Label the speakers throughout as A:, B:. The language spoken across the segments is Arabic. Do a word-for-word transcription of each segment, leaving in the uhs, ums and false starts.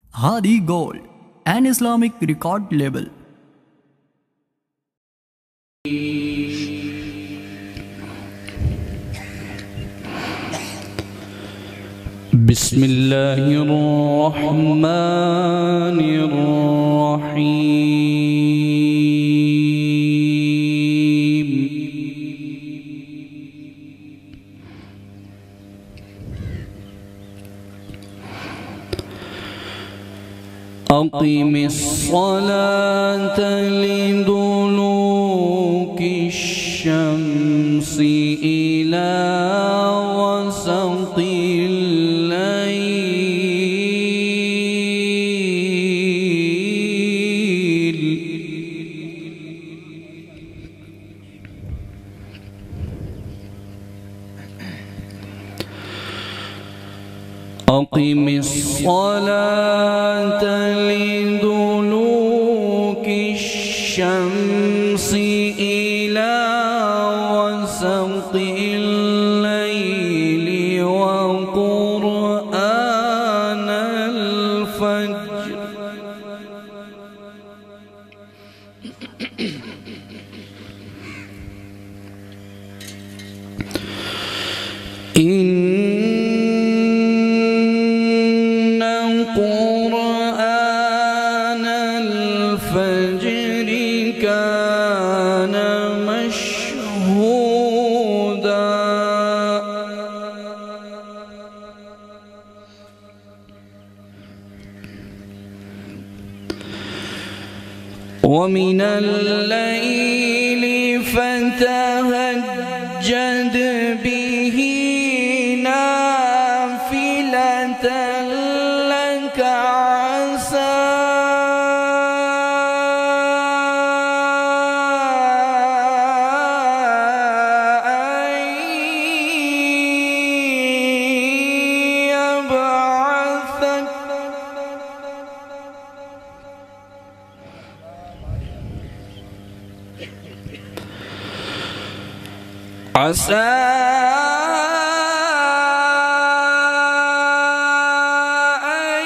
A: Hadi Gold, an Islamic record label.
B: بسم الله الرحمن الرحيم. أقم الصلاة لدلوك الشمس إلى غسق الليل أقم الصلاة لدلوك الشمس إلى غسق الليل وقرآن الفجر إن قرآن الفجر كان مشهودا ومن الليل فتهجد به نافلة لك عسى أن يبعثك عسى أن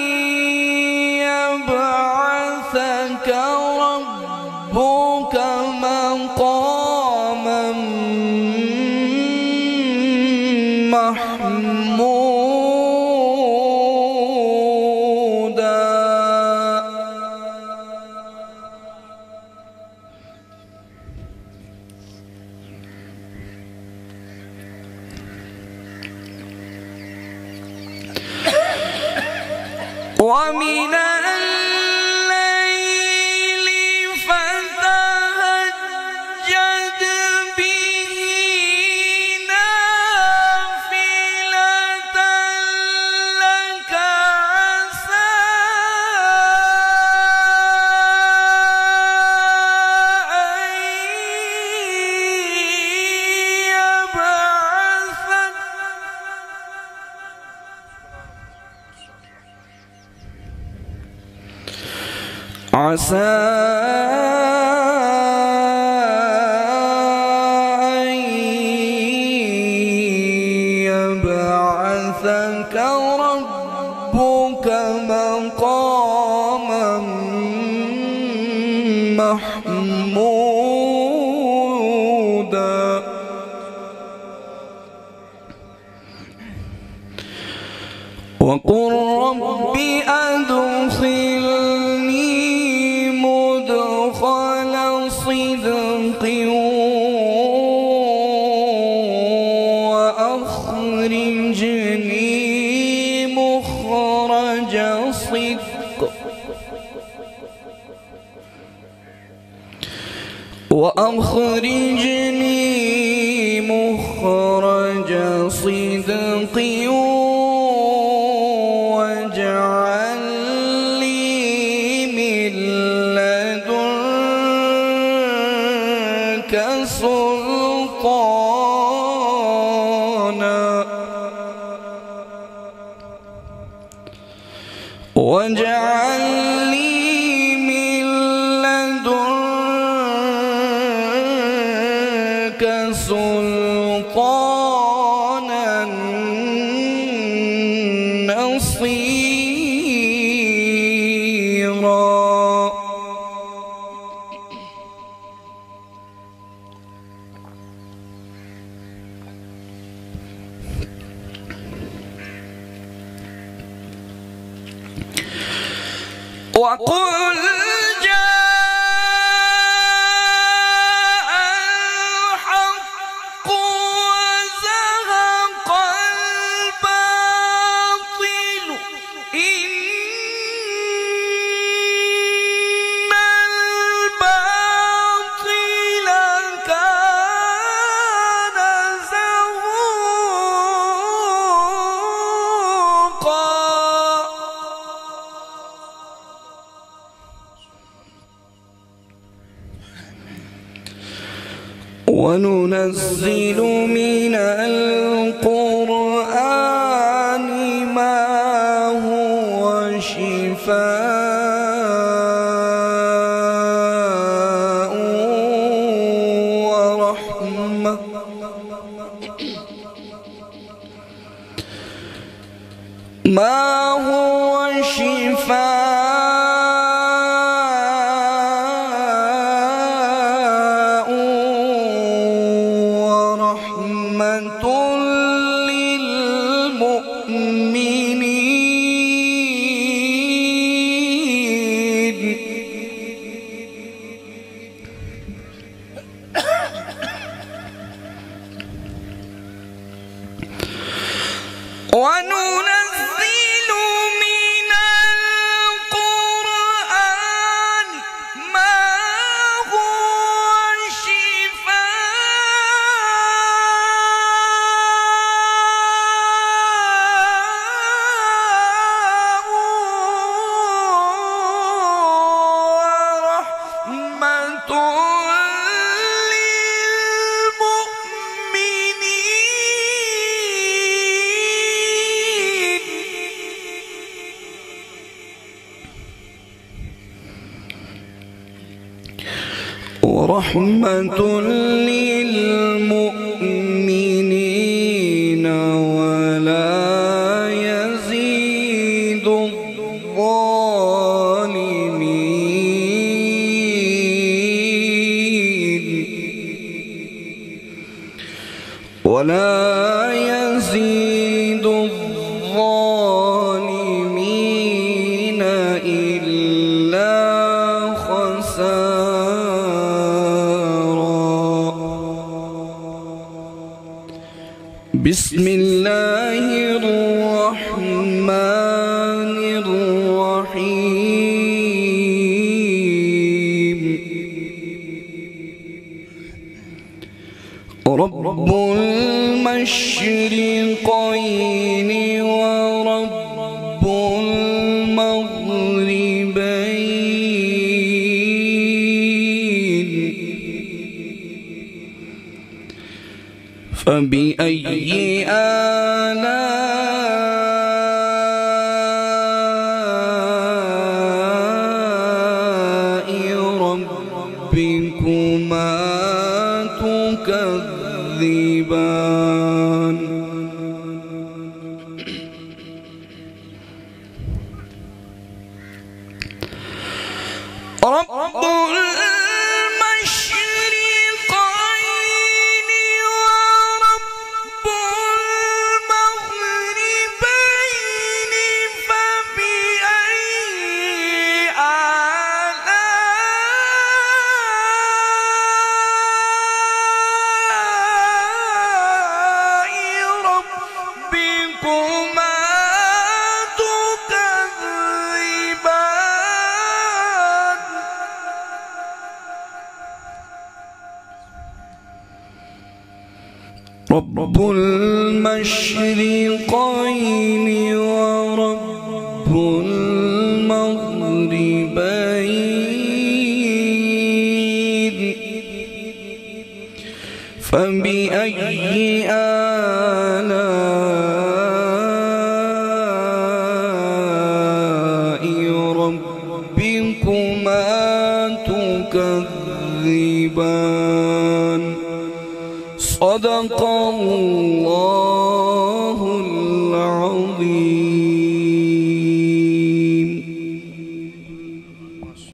B: يبعثك ربك مقاما محمودا ومن الليل فتهجد به نافلة لك عسى أن يبعثك عسى أن يبعثك ربك مقاما محمودا وقل رب أدخلني مدخل صدق وأخرجني مخرج صدق وأخرجني مخرج صدق واجعل لي من لدنك سلطانا واجعل لي من لدنك سلطانا نصيرا وقل جاء الحق وزهق الباطل إن الباطل كان زهوقا. وننزل من القرآن ما هو شفاء ورحمة ما هو شفاء وننزل من القرآن ما هو شفاء ورحمة ورحمة للمؤمنين ولا يزيد الظالمين ولا يزيد الظالمين إلا خسارا. بسم الله الرحمن الرحيم. رب المشرقين ورب المغربين فبأي آلاء ربكما تكذبان. رب رب المشرقين ورب المغربين فبأي آلاء ربكما تكذبان. صدق الله